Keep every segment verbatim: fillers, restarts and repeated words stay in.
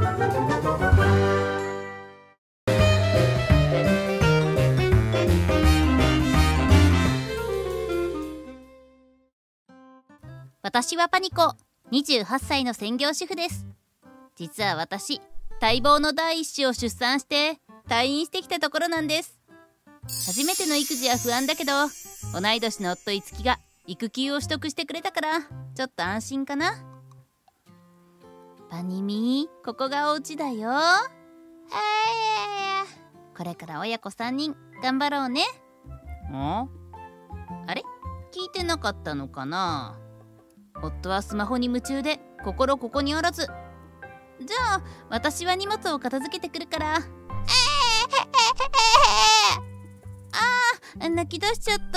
私はパニコ、にじゅうはっさいの専業主婦です。実は私、待望の第一子を出産して退院してきたところなんです。初めての育児は不安だけど、同い年の夫いつきが育休を取得してくれたからちょっと安心かな。パニミー、ここがお家だよ。これから親子さんにん頑張ろうね。 ん？ あれ、聞いてなかったのかな。夫はスマホに夢中で心ここにあらず。じゃあ私は荷物を片付けてくるから。あー、泣き出しちゃった。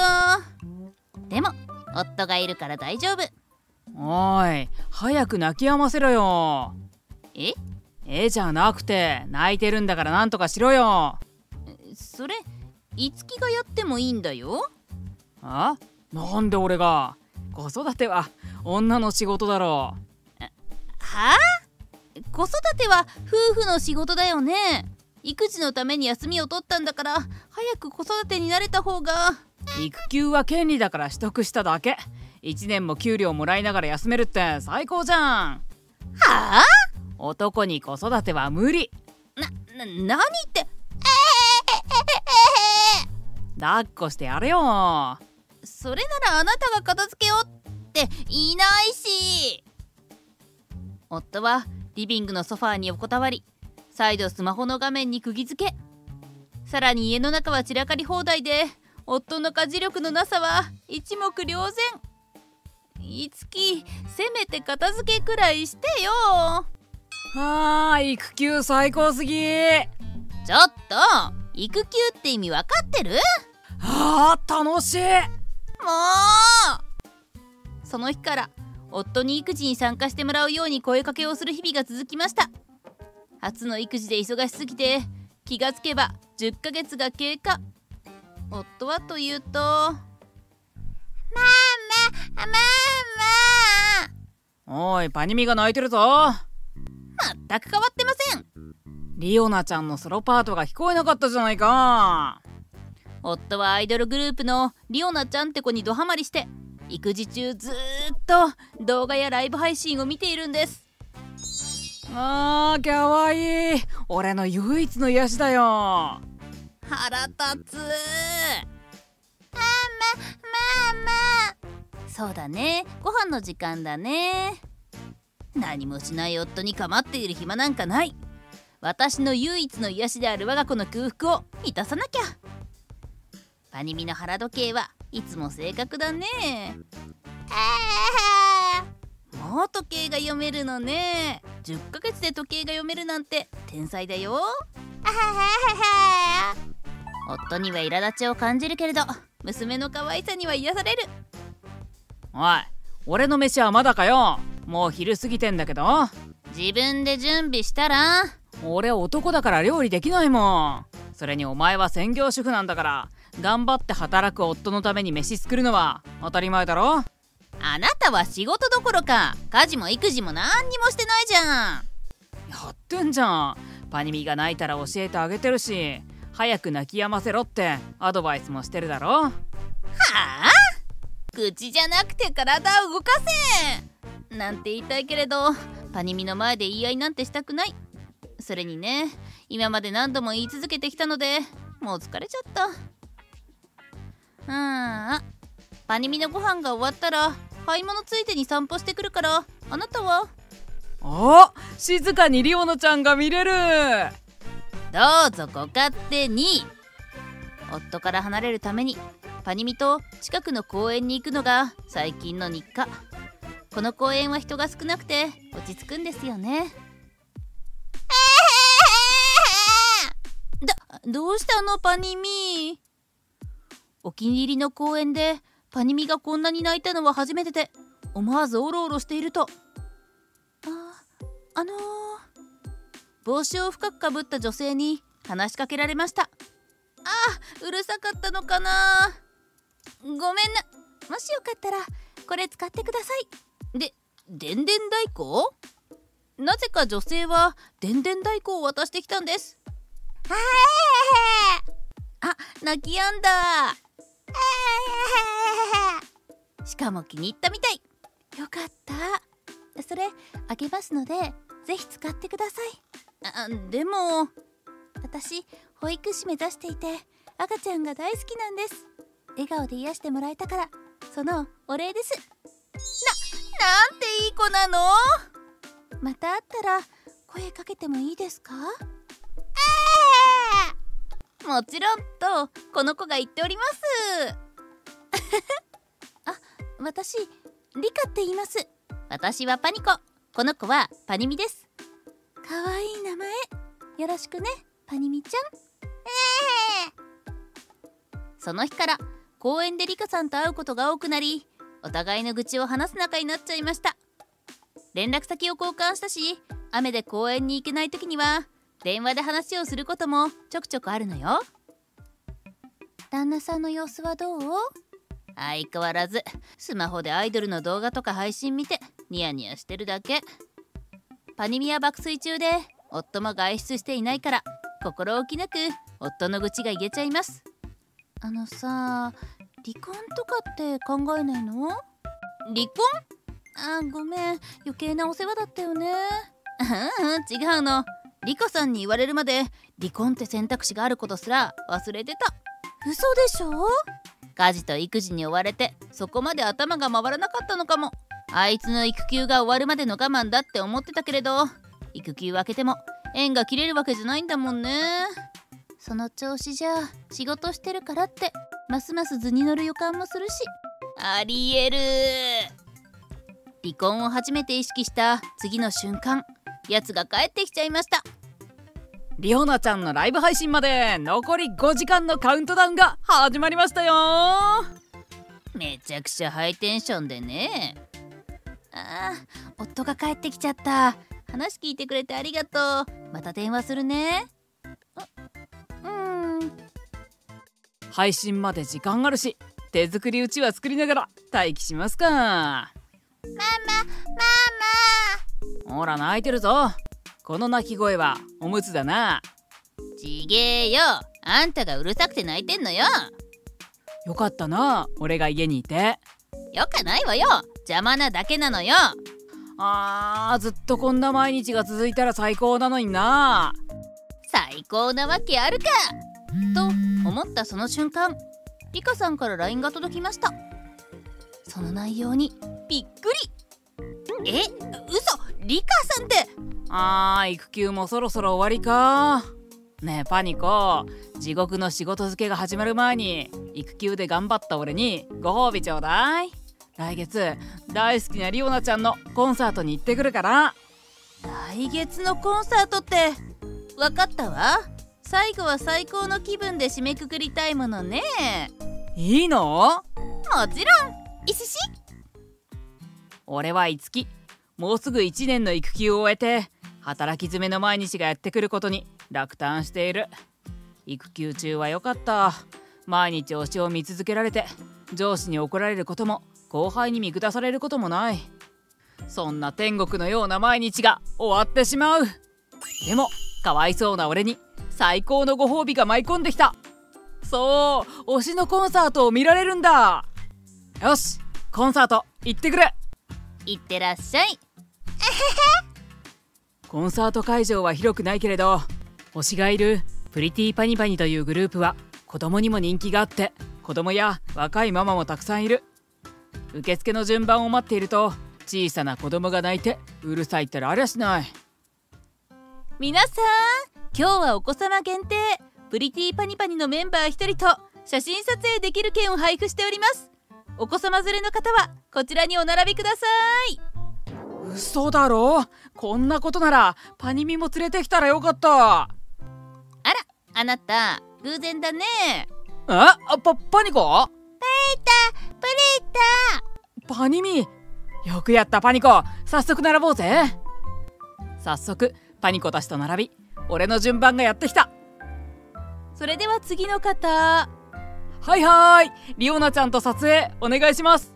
でも夫がいるから大丈夫。 おい、早く泣き止ませろよ。 ええじゃなくて、泣いてるんだからなんとかしろよ。 それいつきがやってもいいんだよ。 あ？なんで俺が？子育ては女の仕事だろう。 はあ？子育ては夫婦の仕事だよね。育児のために休みを取ったんだから、早く子育てに慣れた方が。 育休は権利だから取得しただけ。いちねんも給料もらいながら休めるって最高じゃん。 はあ？ 男に子育ては無理。 な、な、何って。 抱っこしてやれよ。 それならあなたが片付けようって言いないし。夫はリビングのソファーに横たわり、再度スマホの画面に釘付け。さらに家の中は散らかり放題で、夫の家事力のなさは一目瞭然。いつき、せめて片付けくらいしてよ。 はあ、育休最高すぎ。 ちょっと、育休って意味わかってる？ はあ、楽しい。 もう。その日から夫に育児に参加してもらうように声かけをする日々が続きました。初の育児で忙しすぎて、気がつけばじゅっかげつが経過。夫はというと、ママママ。 おい、パニミが泣いてるぞ。 全く変わってません。 リオナちゃんのソロパートが聞こえなかったじゃないか。 夫はアイドルグループのリオナちゃんって子にドハマりして、育児中ずーっと動画やライブ配信を見ているんです。 あー、かわいい。俺の唯一の癒しだよ。 腹立つ。ママママ。そうだね、ご飯の時間だね。何もしない夫に構っている暇なんかない。私の唯一の癒しである我が子の空腹を満たさなきゃ。パニミの腹時計はいつも正確だね。もう時計が読めるのね。じゅっかげつで時計が読めるなんて天才だよ。夫には苛立ちを感じるけれど、娘の可愛さには癒される。 おい、俺の飯はまだかよ。もう昼過ぎてんだけど。 自分で準備したら。 俺男だから料理できないもん。それにお前は専業主婦なんだから、頑張って働く夫のために飯作るのは当たり前だろ。 あなたは仕事どころか家事も育児も何にもしてないじゃん。 やってんじゃん。パニミが泣いたら教えてあげてるし、早く泣き止ませろってアドバイスもしてるだろ。はあ？口じゃなくて体を動かせなんて言いたいけれど、パニミの前で言い合いなんてしたくない。それにね、今まで何度も言い続けてきたので、もう疲れちゃった。ああ、パニミのご飯が終わったら買い物ついでに散歩してくるから、あなたは？ お、静かにリオナちゃんが見れる。 どうぞご勝手に。夫から離れるためにパニミと近くの公園に行くのが最近の日課。この公園は人が少なくて落ち着くんですよね。だ、どうしたのパニミ。お気に入りの公園でパニミがこんなに泣いたのは初めてで、思わずオロオロしていると、あ、あのー、帽子を深くかぶった女性に話しかけられました。あ、うるさかったのかな。ごめんな。もしよかったらこれ使ってください。で、でんでん太鼓？ なぜか女性はでんでん太鼓を渡してきたんです。あ、泣きやんだ。しかも気に入ったみたい。よかった。それあげますのでぜひ使ってください。あ、でも私保育士目指していて赤ちゃんが大好きなんです。笑顔で癒してもらえたからそのお礼です。な、なんていい子なの。また会ったら声かけてもいいですか。もちろんとこの子が言っておりますあ、私リカって言います。私はパニコ、この子はパニミです。かわいい名前、よろしくねパニミちゃん。その日から公園でリカさんと会うことが多くなり、お互いの愚痴を話す仲になっちゃいました。連絡先を交換したし、雨で公園に行けない時には電話で話をすることもちょくちょくあるのよ。旦那さんの様子はどう？相変わらずスマホでアイドルの動画とか配信見てニヤニヤしてるだけ。パニミは爆睡中で夫も外出していないから心置きなく夫の愚痴が言えちゃいます。あのさ、離婚とかって考えないの？離婚？あ、ごめん、余計なお世話だったよね。違うの。リカさんに言われるまで離婚って選択肢があることすら忘れてた。嘘でしょ？家事と育児に追われてそこまで頭が回らなかったのかも。あいつの育休が終わるまでの我慢だって思ってたけれど、育休明けても縁が切れるわけじゃないんだもんね。その調子じゃ仕事してるからってますます図に乗る予感もするし。ありえる。離婚を初めて意識した次の瞬間、やつが帰ってきちゃいました。 リオナちゃんのライブ配信まで残りごじかんのカウントダウンが始まりましたよ。 めちゃくちゃハイテンションでね。あー、夫が帰ってきちゃった。話聞いてくれてありがとう。また電話するね。ううん配信まで時間あるし、手作りうちわ作りながら待機しますか。ママママほら泣いてるぞ。この泣き声はおむつだな。 ちげえよ、あんたがうるさくて泣いてんのよ。 よかったな、俺が家にいて。 よかないわよ、邪魔なだけなのよ。 あー、ずっとこんな毎日が続いたら最高なのにな。 最高なわけあるかと思ったその瞬間、リカさんから ライン が届きました。その内容にびっくり。え、嘘、リカさんって。 あー、育休もそろそろ終わりか。ねえパニコ、地獄の仕事漬けが始まる前に育休で頑張った俺にご褒美ちょうだい。来月大好きなリオナちゃんのコンサートに行ってくるから。 来月のコンサートって分かったわ。最後は最高の気分で締めくくりたいものね。 いいの？もちろん、いしし。 俺はいつきもうすぐいちねんの育休を終えて働き詰めの毎日がやってくることに落胆している。育休中は良かった。毎日推しを見続けられて、上司に怒られることも後輩に見下されることもない。そんな天国のような毎日が終わってしまう。でもかわいそうな俺に最高のご褒美が舞い込んできた。そう、推しのコンサートを見られるんだ。よし、コンサート行ってくる。 いってらっしゃい。 コンサート会場は広くないけれど、推しがいるプリティパニパニというグループは子供にも人気があって、子供や若いママもたくさんいる。受付の順番を待っていると小さな子供が泣いてうるさいったらありゃしない。 皆さん、今日はお子様限定プリティパニパニのメンバーひとりと写真撮影できる券を配布しております。お子様連れの方はこちらにお並びください。 嘘だろ、こんなことならパニミも連れてきたらよかった。 あら、あなた偶然だね。 え、あ、パ、パニコ？ パリタ、パリタパニミ、よくやったパニコ。早速並ぼうぜ。早速パニコたちと並び、俺の順番がやってきた。 それでは次の方。 はいはい、リオナちゃんと撮影お願いします。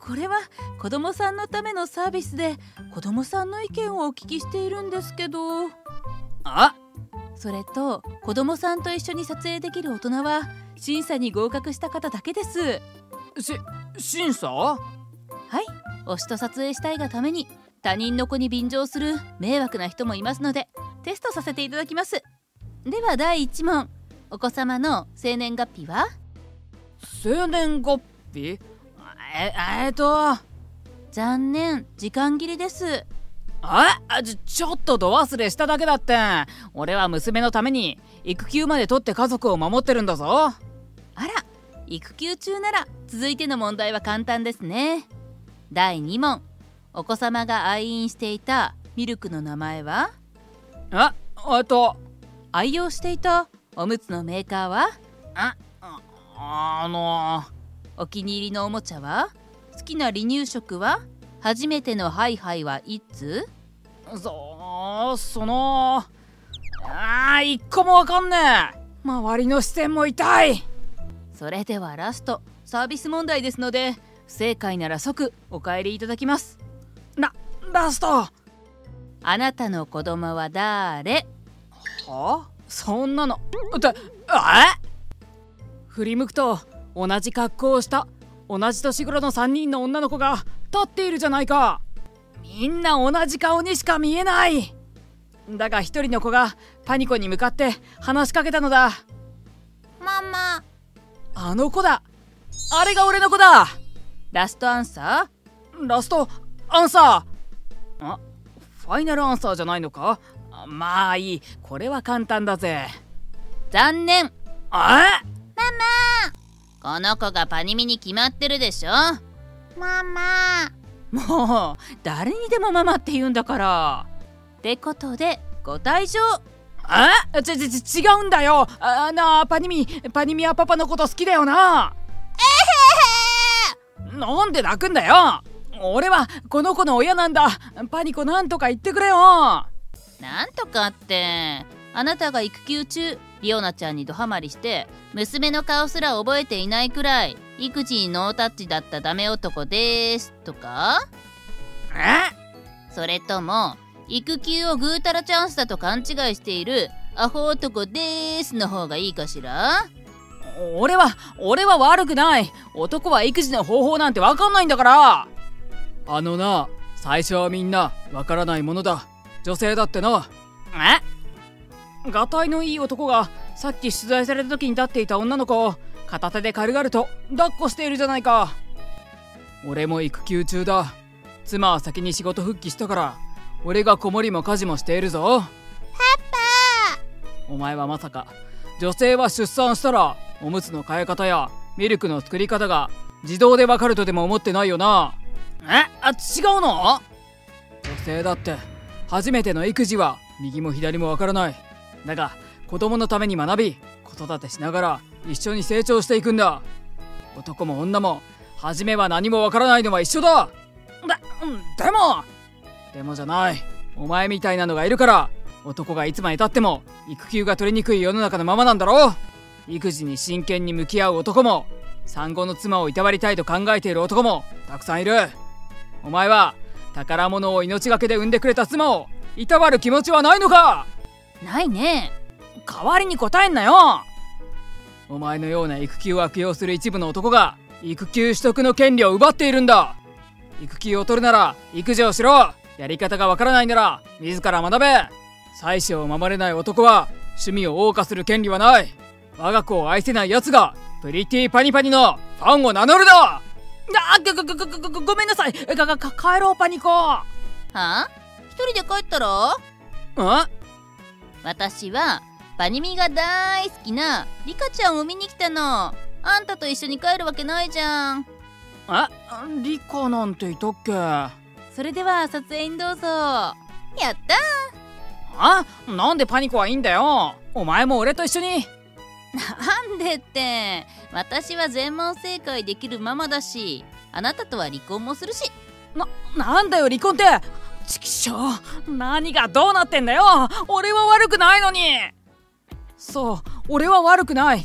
これは子供さんのためのサービスで子供さんの意見をお聞きしているんですけど。 あ、 それと子供さんと一緒に撮影できる大人は審査に合格した方だけです。 し審査？ はい、推しと撮影したいがために他人の子に便乗する迷惑な人もいますのでテストさせていただきます。ではだいいち問、お子様の生年月日は？ 生年月日？ええー、っと残念、時間切れです。 あちょ、ちょっと度忘れしただけだって。俺は娘のために育休まで取って家族を守ってるんだぞ。 あら、育休中なら続いての問題は簡単ですね。だいに問、お子様が愛飲していたミルクの名前は？ あ、えっと愛用していたおむつのメーカーは？ あ、あ、あのお気に入りのおもちゃは？好きな離乳食は？初めてのハイハイはいつ？ そそのあー一個もわかんねえ。周りの視線も痛い。 それではラスト、サービス問題ですので不正解なら即お帰りいただきます。 ララスト。 あなたの子供は誰？ はあ、そんなのってえ？振り向くと同じ格好をした同じ年頃のさんにんの女の子が立っているじゃないか。みんな同じ顔にしか見えない。だが一人の子がパニコに向かって話しかけたのだ。 ママ。 あの子だ。あれが俺の子だ。 ラストアンサー？ラストアンサー？あ、ファイナルアンサーじゃないのか？まあいい、これは簡単だぜ。 残念。 あ？ ママ、この子がパニミに決まってるでしょ。ママ。もう誰にでもママって言うんだから。ってことでご退場。 あ？ちちち違うんだよ。あなあ、パニミパニミはパパのこと好きだよな。えへへ。なんで泣くんだよ。俺はこの子の親なんだ。パニコなんとか言ってくれよ。 なんとかって、あなたが育休中リオナちゃんにドハマりして娘の顔すら覚えていないくらい育児にノータッチだったダメ男ですとか？ え？ それとも育休をぐうたらチャンスだと勘違いしているアホ男ですの方がいいかしら？ 俺は俺は悪くない。男は育児の方法なんて分かんないんだから。あのな、最初はみんな分からないものだ。女性だってな。え？がたいのいい男がさっき取材された時に立っていた女の子を片手で軽々と抱っこしているじゃないか。俺も育休中だ。妻は先に仕事復帰したから俺が子守も家事もしているぞ。パパ。お前はまさか女性は出産したらおむつの替え方やミルクの作り方が自動でわかるとでも思ってないよな。え？あ、違うの？女性だって初めての育児は右も左もわからない。だが子供のために学び子育てしながら一緒に成長していくんだ。男も女も初めは何もわからないのは一緒だ。で、でもでもじゃない。お前みたいなのがいるから男がいつまでたっても育休が取りにくい世の中のままなんだろう。育児に真剣に向き合う男も産後の妻をいたわりたいと考えている男もたくさんいる。お前は宝物を命がけで産んでくれた妻をいたわる気持ちはないのか？ ないね。 代わりに答えんなよ。お前のような育休を悪用する一部の男が育休取得の権利を奪っているんだ。育休を取るなら育児をしろ。やり方がわからないなら自ら学べ。妻子を守れない男は趣味を謳歌する権利はない。我が子を愛せない奴がプリティパニパニのファンを名乗るな。あ、ご、ご、ご、ご、ごめんなさい。が、が、か、帰ろうパニコ。はあ？一人で帰ったら？ ん？ 私はパニミが大好きなリカちゃんを見に来たの。あんたと一緒に帰るわけないじゃん。 え？リカなんていたっけ？ それでは撮影にどうぞ。やったー。 あ？なんでパニコはいいんだよ。お前も俺と一緒に。 なんでって、私は全問正解できるママだし、あなたとは離婚もするし。 な、なんだよ離婚って。ちきしょう、何がどうなってんだよ。俺は悪くないのに。そう、俺は悪くない。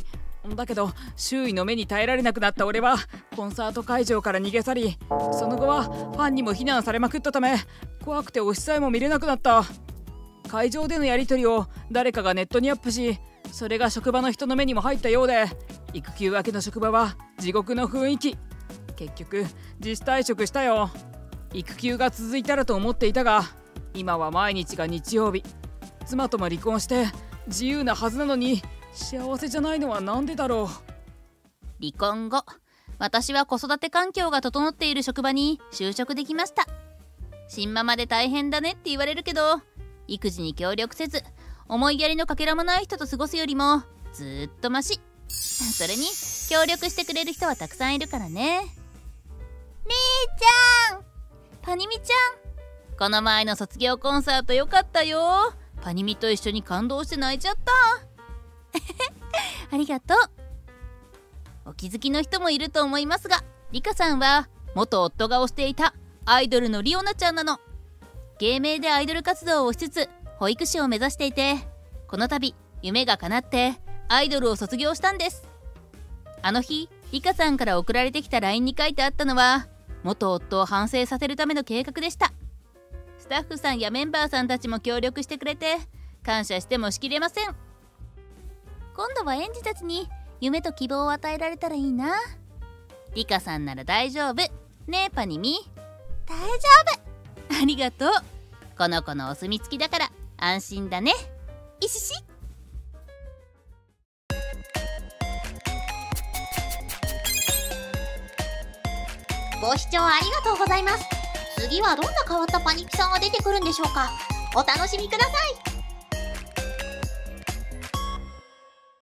だけど周囲の目に耐えられなくなった俺はコンサート会場から逃げ去り、その後はファンにも非難されまくったため怖くて推しさえも見れなくなった。会場でのやり取りを誰かがネットにアップし、それが職場の人の目にも入ったようで、育休明けの職場は地獄の雰囲気。結局自主退職したよ。育休が続いたらと思っていたが、今は毎日が日曜日。妻とも離婚して自由なはずなのに幸せじゃないのはなんでだろう。 離婚後、私は子育て環境が整っている職場に就職できました。新ママで大変だねって言われるけど、育児に協力せず思いやりのかけらもない人と過ごすよりもずーっとマシ。それに協力してくれる人はたくさんいるからね。りーちゃん、パニミちゃん、この前の卒業コンサートよかったよ。パニミと一緒に感動して泣いちゃったありがとう。お気づきの人もいると思いますが、リカさんは元夫が推していたアイドルのリオナちゃんなの。芸名でアイドル活動をしつつ保育士を目指していて、この度夢が叶ってアイドルを卒業したんです。あの日リカさんから送られてきた ライン に書いてあったのは、元夫を反省させるための計画でした。スタッフさんやメンバーさんたちも協力してくれて感謝してもしきれません。今度は園児たちに夢と希望を与えられたらいいな。リカさんなら大丈夫ねえパニミ。大丈夫、ありがとう。この子のお墨付きだから安心だね。いしし。 ご視聴ありがとうございます。次はどんな変わったパニピさんが出てくるんでしょうか。お楽しみください。